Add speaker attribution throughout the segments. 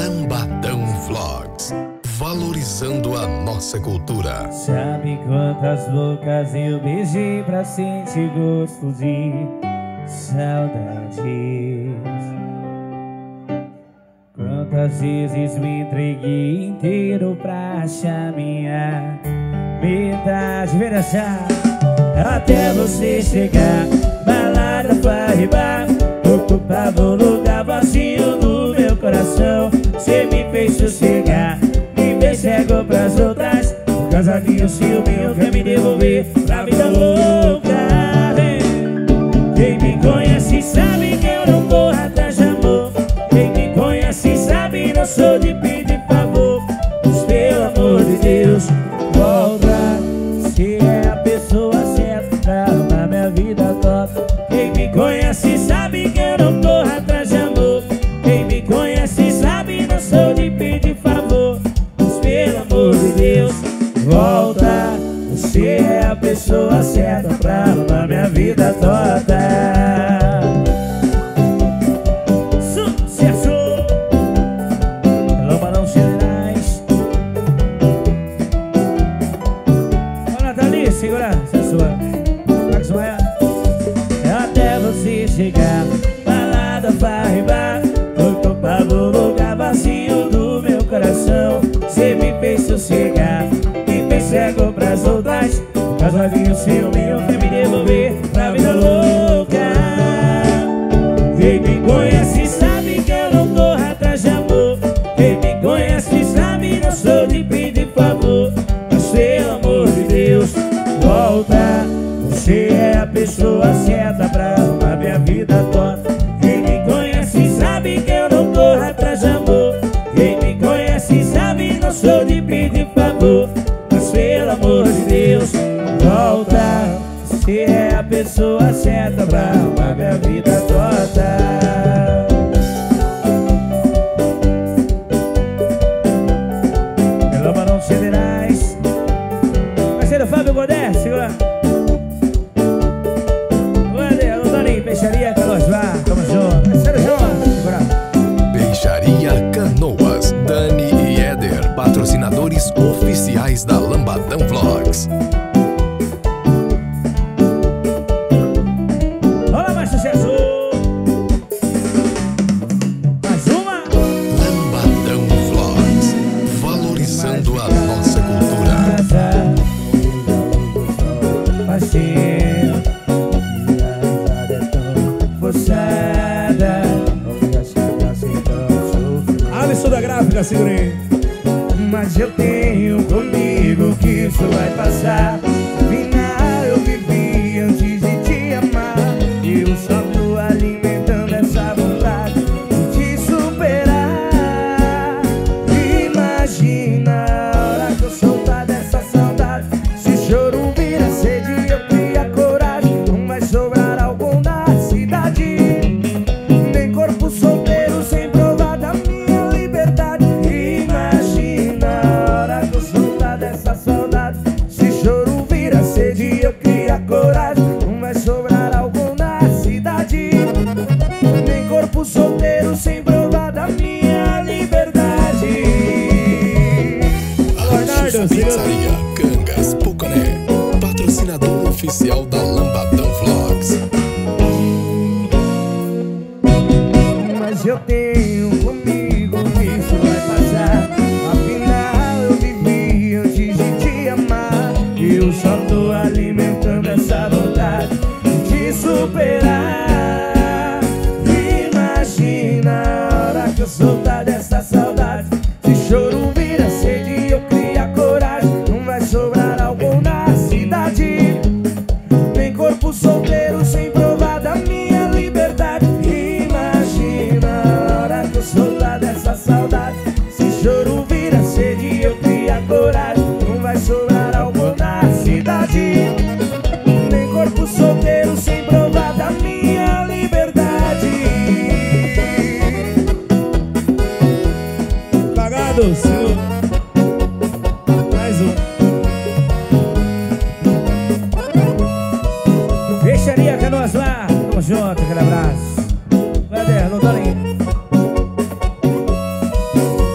Speaker 1: Lambadão Vlogs, valorizando a nossa cultura.
Speaker 2: Sabe quantas bocas eu beijei pra sentir gosto de saudades? Quantas vezes me entreguei inteiro pra achar minha metade? Vem dançar até você chegar. Balada pra ribar, ocupava o lugar vazio do meu coração. Cê me fez sossegar, me fez cego pras outras. Por causa de um ciúme, quer me devolver pra vida louca. Quem me conhece sabe que eu não corro atrás de amor. Quem me conhece sabe não sou de pedir favor. Mas pelo amor de Deus, volta. Se é a pessoa certa pra arrumar minha vida toda. Quem me conhece sabe que eu não corro atrás de amor. Quem me conhece sabe não sou de pedir favor. Mas pelo amor de Deus, volta. Você é a pessoa certa pra arrumar minha vida toda. Sucesso! Lambadão Generais. Ó, Nathalie, segura essa sua. Até você chegar, balada pra ribar, ocupava o lugar vazio do meu coração. Cê me fez sossegar, me fez cego pras outras. Por causa de um ciúme, eu quero me devolver pra vida louca. Quem me conhece sabe que eu não corro atrás de amor. Quem me conhece sabe não sou de pedir favor. Mas pelo amor de Deus, volta. Você é a pessoa certa pra arrumar minha vida toda. Quem me conhece sabe que eu não corro atrás de amor. Quem me conhece sabe não sou de pedir favor. Mas pelo amor de Deus, volta. Você é a pessoa certa pra arrumar minha vida toda. Lambadão Generais. Parceiro Fábio Godé, segura. Peixaria Canoas, vá, tamo junto. Parceiro João, segura.
Speaker 1: Peixaria Canoas, Dani e Éder, patrocinadores oficiais da Lambadão Vlogs.
Speaker 2: Olha mais sucesso. Mais uma.
Speaker 1: Lambadão Vlogs, valorizando a nossa cultura.
Speaker 2: Alisson da Gráfica, segurei. Mas eu tenho comigo que isso vai passar. Afinal eu vivi antes de te amar. E eu só tô alimentando essa vontade de te superar. Imagina a hora que eu soltar dessa saudade. Se choro vira sede, eu crio a coragem. Não vai sobrar algum na cidade. Nem corpo solteiro sem provar da minha liberdade. Imagina a hora que eu soltar dessa saudade. Se choro vira sede, eu crio a coragem. Não vai sobrar algum na cidade. Nem corpo solteiro sem provar da minha liberdade.
Speaker 1: Ranchos Pizzaria Cangas Pucané, patrocinador oficial da Lambadão Vlogs.
Speaker 2: Mas eu tenho comigo que isso vai passar. Afinal eu vivi antes de te amar. E eu só tô alimentando essa vontade de te superar. Imagina a hora que eu soltar dessa saudade. Se choro vira sede, eu crio a coragem. Não vai sobrar algum na cidade. Nem corpo solteiro sem provar da minha liberdade. Imagina a hora que eu soltar dessa saudade. Se choro vira sede, eu crio a coragem. Não vai sobrar algo na cidade. Nem corpo solteiro sem provar da minha liberdade. Pagado, senhor. Mais um. Peixaria Canoas lá. Tamo junto, aquele abraço. Vai, não tá nem.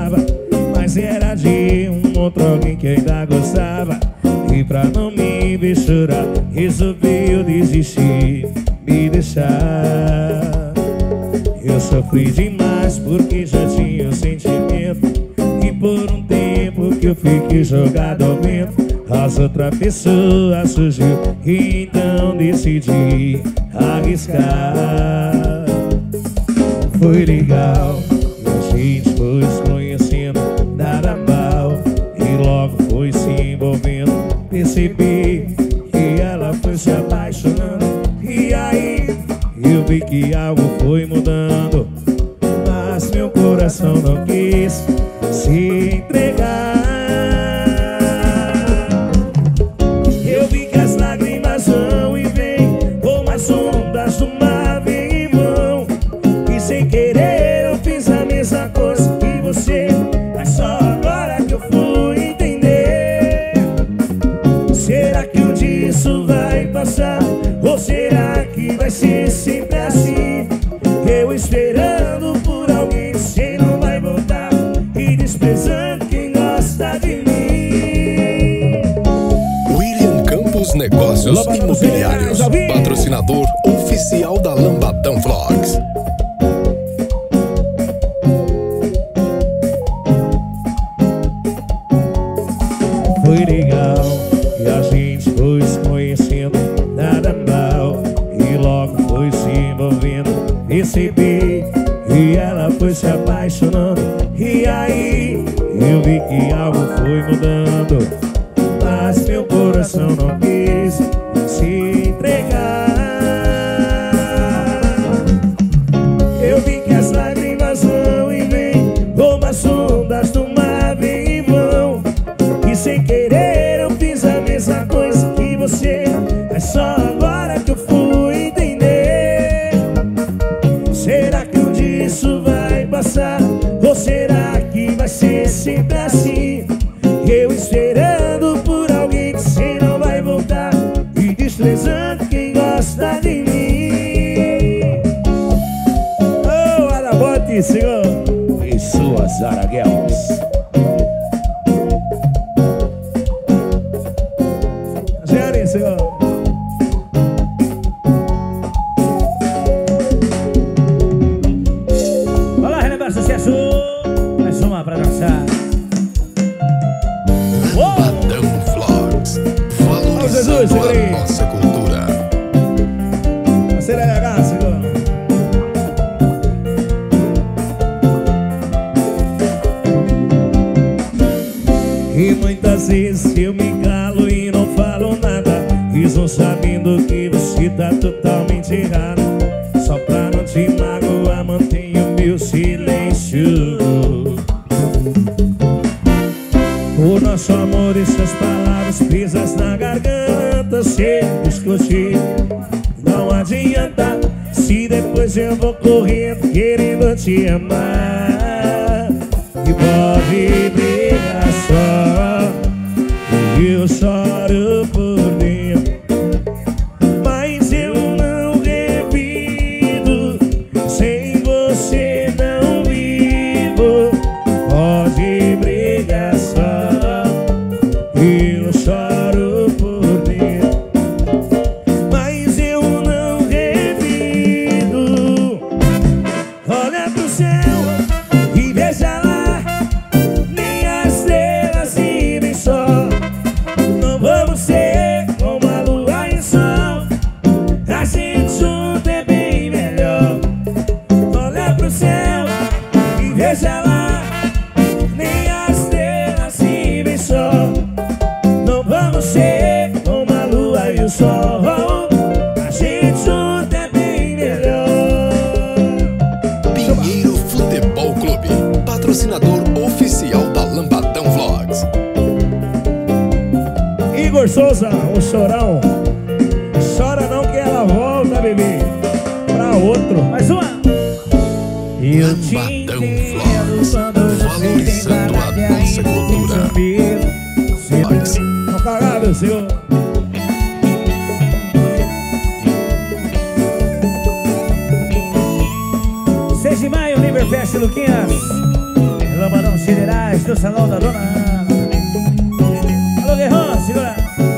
Speaker 2: amava, mas era de um outro alguém que ainda gostava. E pra não me ver chorar, resolveu desistir, me deixar. Eu sofri demais porque já tinha o sentimento, e por um tempo que eu fiquei jogado ao vento, as outra pessoa surgiu e então decidi arriscar. Foi legal, a gente foi se conhecendo, nada mal, e logo foi se envolvendo. Percebi que ela foi se apaixonando, e aí eu vi que algo foi mudando, mas meu coração não quis se entregar. Eu vi que as lágrimas vão e vêm, como as ondas do mar vêm e vão, e sem querer eu fiz a mesma coisa que você, mas só agora que eu fui entender. Será que um dia isso vai passar? Ou será que vai ser sempre assim? Eu esperando por alguém, você não vai voltar, e desprezando quem gosta de mim.
Speaker 1: William Campos Negócios Imobiliários, patrocinador oficial da Lambadão Vlogs.
Speaker 2: Foi legal e a gente foi se conhecendo, nada mal, e logo foi se envolvendo. Percebi e ela foi se apaixonando, e aí eu vi que algo foi mudando, mas meu coração não quis se entregar. Eu vi que as lágrimas vão e vêm, como as ondas do mar vêm e vão, e sem querer eu fiz a mesma coisa que você, mas só agora que eu fui entender. Será que um dia isso vai passar? Ou será que vai ser sempre assim? Eu esperando por alguém que você não vai voltar, e desprezando quem gosta de mim. Oh, Arabote, senhor, e suas Araguelas. Gere, senhor. Olá, relembrar sucesso. Mais uma pra dançar.
Speaker 1: Lambadão Vlogs, valorizando a nossa cultura.
Speaker 2: Você é legal, senhor. E muitas vezes eu me calo e não falo nada, mesmo sabendo que você tá totalmente errado. Só pra não te magoar, mantenho meu silêncio. O nosso amor e suas palavras presas na garganta, sem discutir, não adianta. Se depois eu vou correndo querendo te amar, e pode brigar só, e eu choro por dentro, mas eu não revido, sem você não vivo. Pode brigar só, e eu choro por dentro, mas eu não revido. Olha pro céu e veja lá, nem as estrelas se vêm só. Não vamos ser como a lua e o sol, a gente junto é bem melhor. Olha pro céu e veja lá, nem as estrelas se vêm só. Não vamos ser como a lua e o sol, a gente junto é bem melhor.
Speaker 1: Pinheiro Futebol Clube, patrocinador oficial da Lambadão Vlogs.
Speaker 2: Igor Souza, o chorão. Chora não que ela volta, bebê, pra outro. Mais uma. Eu te
Speaker 1: Lambadão
Speaker 2: entendo
Speaker 1: Vlogs,
Speaker 2: quando você tem
Speaker 1: valorizando a
Speaker 2: vaga
Speaker 1: nossa cultura. Vlogs.
Speaker 2: Não cagado, senhor. 6 de maio, Liberfest Luquinhas, Lambadão Generais do Salão da Dona Ana. Alô, Guerrão, segura.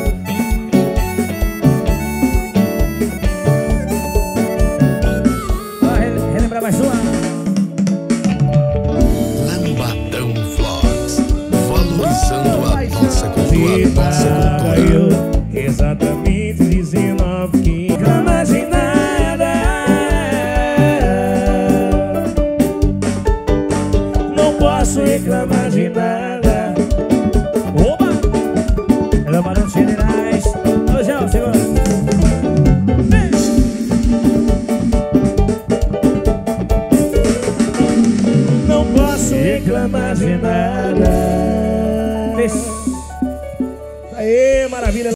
Speaker 2: Vai relembrar mais uma.
Speaker 1: Lambadão Vlogs, valorizando a nossa cultura,
Speaker 2: Exatamente 19 que reclama de nada. Não posso reclamar de nada. Opa! Lambadão Generais. Ô, João, segura. Não posso reclamar de nada. Aê, maravilha.